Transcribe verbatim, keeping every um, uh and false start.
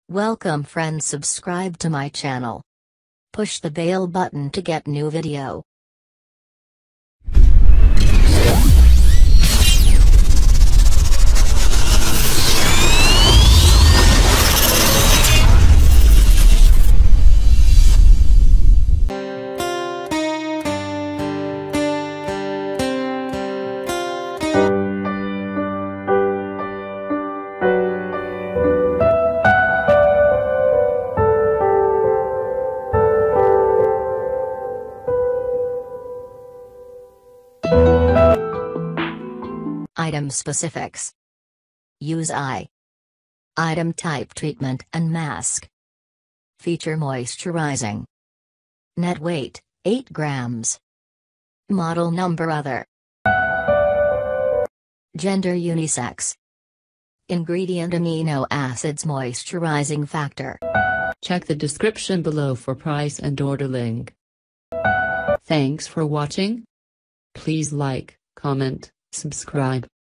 Welcome friends, subscribe to my channel. Push the bell button to get new video. Item specifics. Use eye. Item type: treatment and mask. Feature: moisturizing. Net weight: eight grams. Model number: other. Gender: unisex. Ingredient: amino acids, moisturizing factor. Check the description below for price and order link. Thanks for watching. Please like, comment, subscribe.